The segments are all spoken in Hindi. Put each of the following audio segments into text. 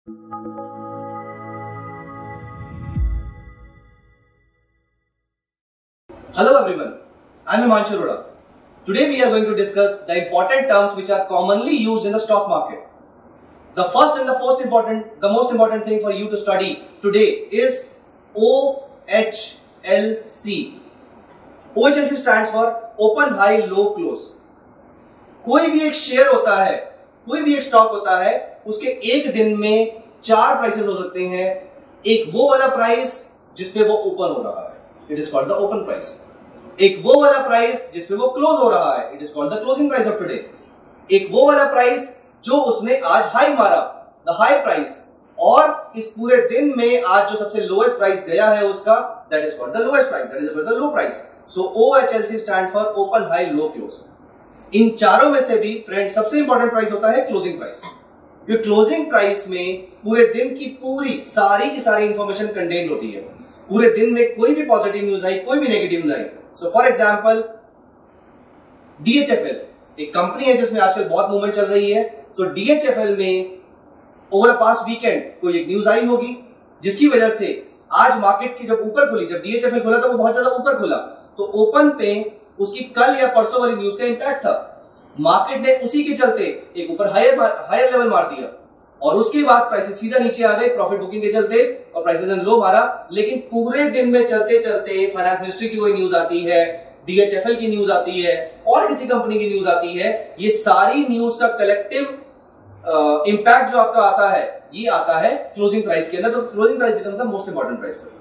Hello everyone, I am Himanshu Arora. Today we are going to discuss the important terms which are commonly used in the stock market. The first and the most important thing for you to study today is OHLC. OHLC stands for Open High Low Close. कोई भी एक शेयर होता है, कोई भी एक स्टॉक होता है, उसके एक दिन में 4 प्राइसेस हो सकते हैं. एक वो वाला प्राइस जिसपे वो ओपन हो रहा है, it is called the open price. एक वो वाला प्राइस जिसपे वो क्लोज हो रहा है, it is called the closing price of today. एक वो वाला प्राइस जो उसने आज हाई मारा, द हाई प्राइस. और इस पूरे दिन में आज जो सबसे लोएस्ट प्राइस गया है उसका, that is called the lowest price, that is the low price. So OHLC stand for open high low close. इन चारों में से भी फ्रेंड सबसे इंपॉर्टेंट प्राइस होता है क्लोजिंग प्राइस. ये क्लोजिंग प्राइस में पूरे दिन की पूरी सारी की सारी इंफॉर्मेशन कंटेन्ड होती है. पूरे दिन में कोई भी पॉजिटिव न्यूज आई, कोई भी नेगेटिव न्यूज आई. सो फॉर एग्जांपल DHFL एक कंपनी है जिसमें आजकल बहुत मूवमेंट चल रही है. सो DHFL में ओवर पास्ट वीकेंड कोई एक न्यूज आई होगी जिसकी वजह से आज मार्केट की जब ऊपर खुली, जब DHFL खुला तो वो बहुत ज्यादा ऊपर खुला, तो ओपन पे उसकी कल या परसों वाली न्यूज का इंपैक्ट था. मार्केट ने उसी के चलते एक ऊपर हायर लेवल मार दिया और उसके बाद प्राइसेस सीधा नीचे आ गए प्रॉफिट बुकिंग के चलते और प्राइसेस ने लो मारा. लेकिन पूरे दिन में चलते चलते फाइनेंस मिनिस्ट्री की कोई न्यूज आती है, DHFL की न्यूज आती है और किसी कंपनी की न्यूज आती है. ये सारी न्यूज का कलेक्टिव इंपैक्ट जो आपका आता है, ये आता है क्लोजिंग प्राइस के अंदर. तो closing price becomes the most important price for you.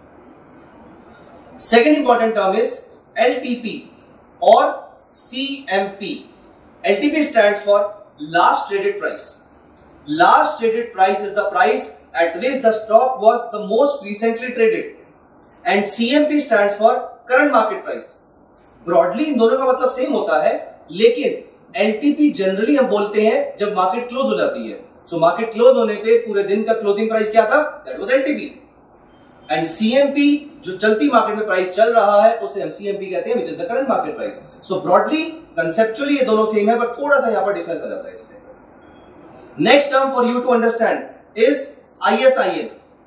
Second important term is LTP और CMP. LTP stands for last traded price. Last traded price is the price at which the stock was the most recently traded. And CMP stands for current market price. Broadly इन दोनों का मतलब सेम होता है, लेकिन LTP जनरली हम बोलते हैं जब मार्केट क्लोज हो जाती है. सो मार्केट क्लोज होने पे पूरे दिन का क्लोजिंग प्राइस क्या था, that was LTP. And CMP जो चलती मार्केट में प्राइस चल रहा है उसे हम CMP कहते हैं, which is the current market price. So broadly conceptually ये दोनों सेम है, बट थोड़ा सा यहां पर डिफरेंस आ जाता है इसके अंदर. Next term for you to understand is ISIN.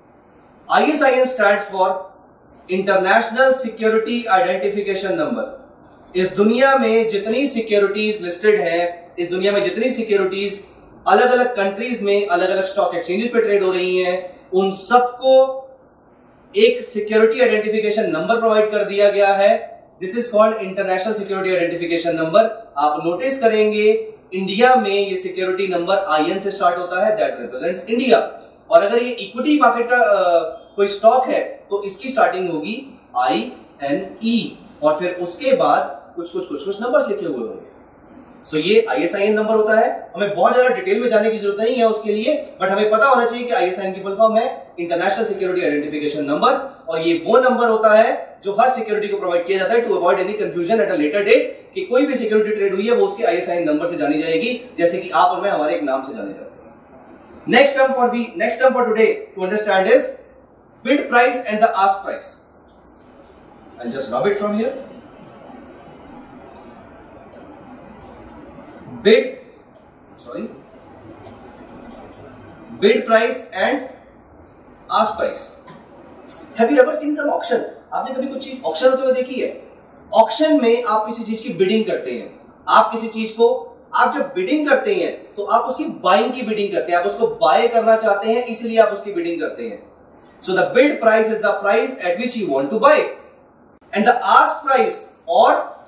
ISIN stands for international security identification number. इस दुनिया में जितनी सिक्योरिटीज लिस्टेड है, इस दुनिया में जितनी सिक्योरिटीज अलग अलग कंट्रीज में अलग अलग स्टॉक एक्सचेंजेस पे ट्रेड हो रही हैं, उन सबको एक सिक्योरिटी आइडेंटिफिकेशन नंबर प्रोवाइड कर दिया गया है. This is called international security identification number. आप नोटिस करेंगे इंडिया में ये सिक्योरिटी नंबर IN से स्टार्ट होता है, दैट रिप्रेजेंट्स इंडिया. और अगर ये इक्विटी मार्केट का कोई स्टॉक है तो इसकी स्टार्टिंग होगी INE और फिर उसके बाद कुछ नंबर्स लिखे हुए होंगे. सो ये ISIN नंबर होता है. हमें बहुत ज्यादा डिटेल में जाने की जरूरत नहीं है उसके लिए, बट हमें पता होना चाहिए कि ISIN की फुल फॉर्म है इंटरनेशनल सिक्योरिटी आइडेंटिफिकेशन नंबर. और ये वो नंबर होता है जो हर सिक्योरिटी को प्रोवाइड किया जाता है to avoid any confusion at a later date कि कोई भी सिक्योरिटी ट्रेड हुई है वो उसके ISIN नंबर से जानी जाएगी, जैसे कि आप और मैं हमारे एक नाम से जाने जाते हैं. Next term for today to understand is bid price and the ask price. I just rub it from here. Bid price and ask price. Have you ever seen some auction? आपने कभी कुछ चीज ऑक्शन होते हुए देखी है? ऑक्शन में आप किसी चीज की बिडिंग करते हैं. आप किसी चीज को, आप जब बिडिंग करते हैं तो आप उसकी बाइंग की बिडिंग करते हैं, आप उसको बाय करना चाहते हैं, इसलिए आप उसकी बिडिंग करते हैं. So the bid price is the price at which you want to buy and the ask price और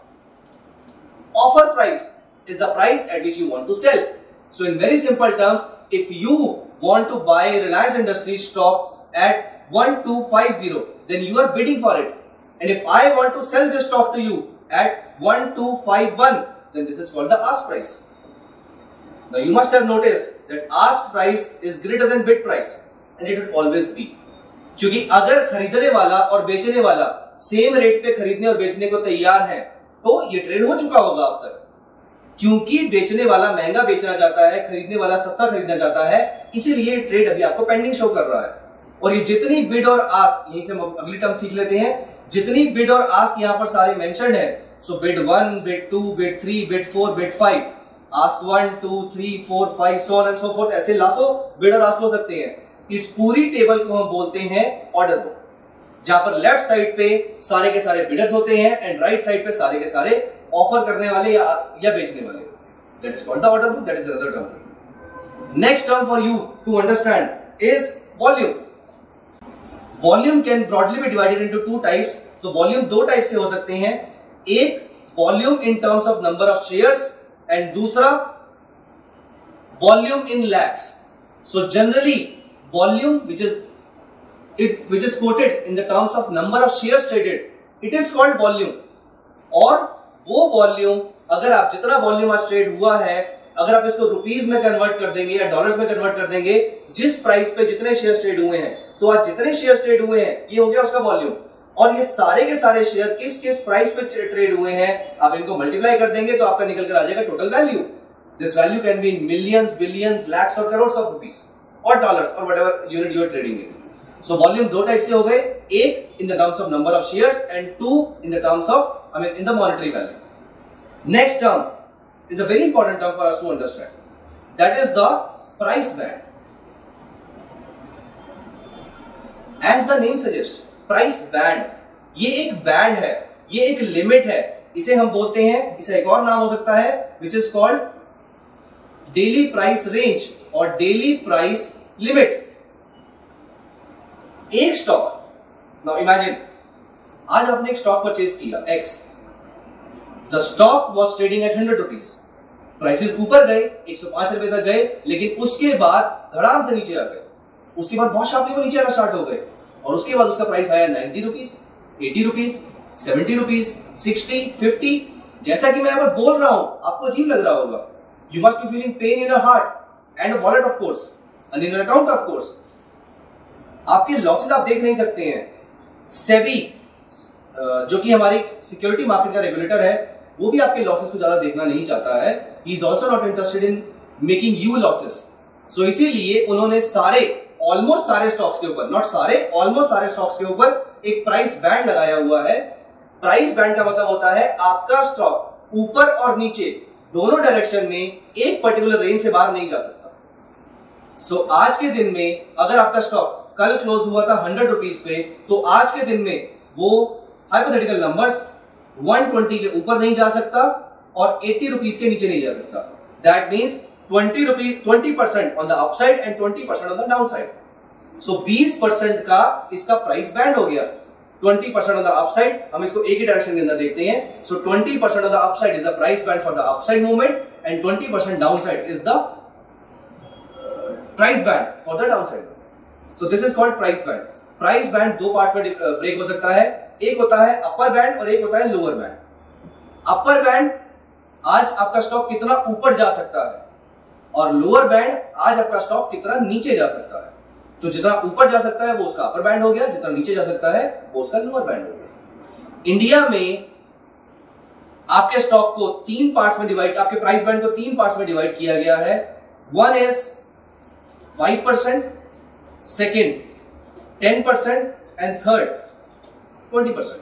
offer price is the price at which you want to sell. So in very simple terms, if you want to buy Reliance Industries stock at 1250, then you are bidding for it. And if I want to sell this stock to you at 1251, then this is called the ask price. Now you must have noticed that ask price is greater than bid price, and it will always be. क्योंकि अगर खरीदने वाला और बेचने वाला सेम रेट पे खरीदने और बेचने को तैयार है तो ये ट्रेड हो चुका होगा अब तक. क्योंकि बेचने वाला महंगा बेचना चाहता है, खरीदने वाला सस्ता खरीदना चाहता है, इसीलिए ट्रेड अभी आपको पेंडिंग शो कर रहा है. और ये जितनी बिड और आस्क, यहीं से हम अगली टर्म सीख लेते हैं, जितनी बिड और आस्क यहाँ पर सारे मेंशन्ड है. So bid 1, bid 2, bid 3, bid 4, bid 5, ask 1, 2, 3, 4, 5, so on and so forth, ऐसे लाखों बिड और आस्क हो सकते हैं. इस पूरी टेबल को हम बोलते हैं ऑर्डर बुक, जहां पर लेफ्ट साइड पे सारे के सारे बिडर्स होते हैं एंड राइट साइड पे सारे के सारे ऑफर करने वाले या बेचने वाले. That is called the order book. That is another term for you. Next term for you to understand is volume. Volume can broadly be divided into two types. तो वॉल्यूम दो टाइप से हो सकते हैं. एक volume in terms of number of shares and दूसरा volume in lakhs. So generally volume which is quoted in the terms of number of shares traded, it is called volume. और वो वॉल्यूम अगर आप जितना वॉल्यूम आज ट्रेड हुआ है, अगर आप इसको रुपीस में कन्वर्ट कर देंगे या डॉलर्स में कन्वर्ट कर देंगे, जिस प्राइस पे जितने शेयर्स ट्रेड हुए हैं, तो आज जितने शेयर्स ट्रेड हुए हैं ये हो गया उसका वॉल्यूम. और ये सारे के सारे शेयर किस किस प्राइस पे ट्रेड हुए हैं, आप इनको मल्टीप्लाई कर देंगे तो आपका निकल कर आ जाएगा total value. This value can be in millions, billions, lakhs और करोड़ ऑफ रुपीस और डॉलर्स और whatever unit you are trading in. So volume दो टाइप से हो गए, एक in the terms of number of shares and two in the terms of in the monetary value. Next term is a very important term for us to understand. That is the price band. As the name suggests, price band ये एक बैंड है, ये एक लिमिट है. इसे हम बोलते हैं, इसे एक और नाम हो सकता है which is called daily price range और daily price limit. एक स्टॉक, now imagine आज आपने एक स्टॉक परचेज किया X. The stock was trading at 100 rupees. Prices ऊपर गए 105 रुपए तक गए, लेकिन उसके बाद धड़ाम से नीचे आ गए. उसके बाद बहुत शार्पली वो नीचे आना स्टार्ट हो गए और उसके बाद उसका प्राइस आया 90 रुपीस, 80 रुपीस, 70 रुपीस, 60, 50. जैसा कि मैं यहां पर बोल रहा हूं आपको अजीब लग रहा होगा. You must be feeling pain in your heart and wallet of course and in your account of course. आपके लॉसेस आप देख नहीं सकते हैं. सेबी जो कि हमारी सिक्योरिटी मार्केट का रेगुलेटर है, वो भी आपके लॉसेस को ज्यादा देखना नहीं चाहता है. He is also not interested in making you losses. सो इसीलिए उन्होंने ऑलमोस्ट सारे स्टॉक्स के ऊपर, नॉट सारे, ऑलमोस्ट सारे स्टॉक्स के ऊपर एक प्राइस बैंड लगाया हुआ है. प्राइस बैंड का मतलब होता है आपका स्टॉक ऊपर और नीचे दोनों डायरेक्शन में एक पर्टिकुलर रेंज से बाहर नहीं जा सकता. सो आज के दिन में अगर आपका स्टॉक कल क्लोज हुआ था 100 रुपीज पे, तो आज के दिन में वो हाइपोथेटिकल नंबर्स 120 के ऊपर नहीं जा सकता और 80 रुपीस के नीचे नहीं जा सकता. That means 20% on the upside and 20% on the downside. So 20% का इसका प्राइस बैंड हो गया. 20% ऑन द अपसाइड, हम इसको एक ही डायरेक्शन के अंदर देखते हैं. So 20% on the upside is the price band for the upside movement and 20% downside is the price band for the downside. So this is called price band. Price band दो पार्ट्स में ब्रेक हो सकता है. एक होता है अपर बैंड और एक होता है लोअर बैंड. अपर बैंड आज आपका स्टॉक कितना ऊपर जा सकता है और लोअर बैंड आज आपका स्टॉक कितना नीचे जा सकता है. तो जितना ऊपर जा सकता है वो उसका अपर बैंड हो गया, जितना नीचे जा सकता है वो उसका लोअर बैंड हो गया. इंडिया में आपके स्टॉक को तीन पार्ट्स में डिवाइड, आपके प्राइस बैंड को तीन पार्ट्स में डिवाइड किया गया है. One is 5%, second 10% and third 20%.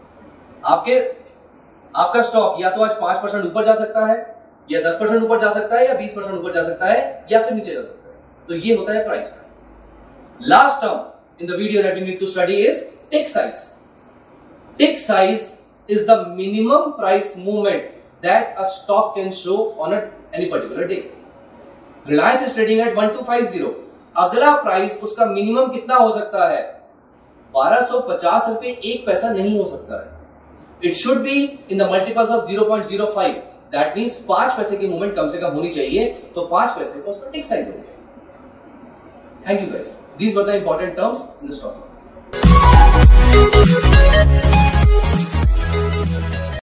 आपका स्टॉक या तो आज 5% ऊपर जा सकता है, या 10% ऊपर जा सकता है, या 20% ऊपर जा सकता है, या फिर नीचे जा सकता है. तो ये होता है price band. Last term in the video that we need to study is tick size. Tick size is the minimum price movement that a stock can show on any particular day. Reliance is trading at 1250. अगला प्राइस उसका मिनिमम कितना हो सकता है? 1250 रुपए एक पैसा नहीं हो सकता है. It should be in the multiples of 0.05. That means 5 पैसे की मूवमेंट कम से कम होनी चाहिए. तो 5 पैसे का उसका टिक साइज हो गया. Thank you guys. These were the important terms in the stock.